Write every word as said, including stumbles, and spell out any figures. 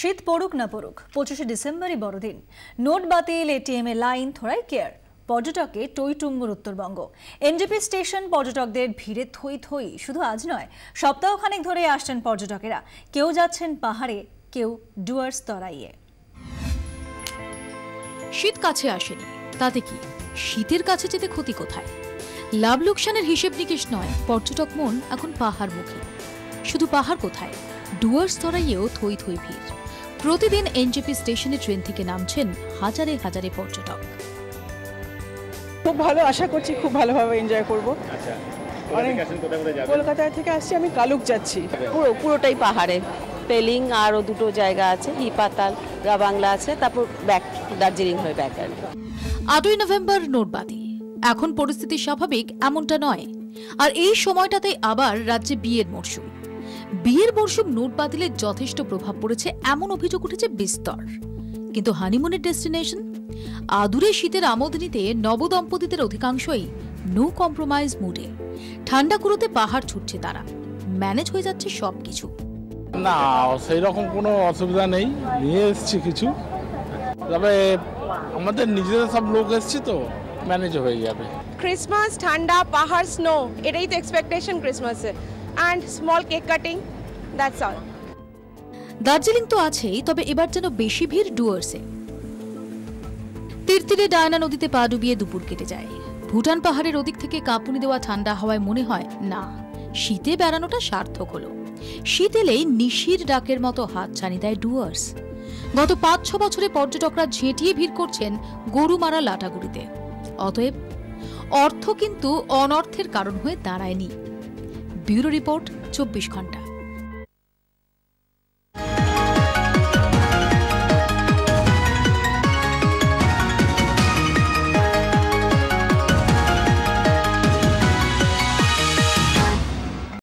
শীত পড়ুক না পড়ুক পঁচিশে ডিসেম্বরই বড়দিন। নোট বাতিল, এটিএম এ লাইন, থোড়াই কেয়ার। পর্যটকে টইটুম্বুর উত্তরবঙ্গ। এনজেপি স্টেশন পর্যটকদের ভিড়ে থই থই। শুধু আজ নয়, সপ্তাহখানেক ধরে আসছেন পর্যটকেরা। কেউ যাচ্ছেন পাহাড়ে, কেউ ডুয়ার্স তরাইয়ে। শীত কাছে আসেনি, তাতে কি শীতের কাছে যেতে ক্ষতি কোথায়? লাভ লোকসানের হিসেব নিকেশ নয়, পর্যটক মন এখন পাহাড় মুখী। শুধু পাহাড় কোথায়, ডুয়ার্স তরাইয়েও থই থই ভিড়। প্রতিদিন এনজেপি স্টেশনে ট্রেন থেকে নামছেন হাজারে হাজারে পর্যটক। খুব ভালো, আশা করছি খুব ভালোভাবে এনজয় করব। কলকাতা থেকে আসছি, আমি কালুক যাচ্ছি। পুরো পুরোটাই পাহাড়ে, পেলিং আরও দুটো জায়গা আছে, হিপাতাল, রাবাংলা আছে, তারপর ব্যাক দার্জিলিং হয়ে ব্যাক। আটই নভেম্বর নোট বাতিল। এখন পরিস্থিতি স্বাভাবিক এমনটা নয়, আর এই সময়টাতে আবার রাজ্যে বিয়ের মরশুম। বিয়ের মরশুম নোট বাতিলের যথেষ্ট প্রভাব পড়েছে এমন অভিযোগ উঠেছে বিস্তর। কিন্তু হানিমুনের ডেস্টিনেশন, আদুরে শীতের আমোদ নিতে নবদম্পতিদের অধিকাংশই নো কম্প্রোমাইজ মুডে। ঠান্ডা কুড়োতে পাহাড় ছুটছে তারা, ম্যানেজ হয়ে যাচ্ছে সবকিছু। না, সেই রকম কোনো অসুবিধা নেই, নিয়ে এসছি কিছু, তবে আমাদের নিজেদের সব লোক এসছি তো ম্যানেজ হয়ে যাবে। ক্রিসমাস, ঠান্ডা, পাহাড়, স্নো, এটাই তো এক্সপেকটেশন ক্রিসমাসে। And small cake cutting, that's all. Darjeeling তো আছেই, তবে এবার যেন বেশি ভিড় ডুয়ার্সে। তীরতীরে ডায়না নদীতে পা ডুবিয়ে দুপুর কেটে যায়। ভুটান পাহাড়ের ওদিক থেকে কাঁপুনি দেওয়া ঠান্ডা হাওয়ায় মনে হয় না, শীতে বেড়ানোটা সার্থক হলো। শীত এলেই নিশির ডাকের মতো হাত ছানি দেয় ডুয়ার্স। গত পাঁচ ছ বছরে পর্যটকরা ঝেঁটিয়ে ভিড় করছেন গরুমারা লাটাগুড়িতে। অতএব অর্থ কিন্তু অনর্থের কারণ হয়ে দাঁড়ায়নি। ব্যুরো রিপোর্ট, চব্বিশ ঘন্টা।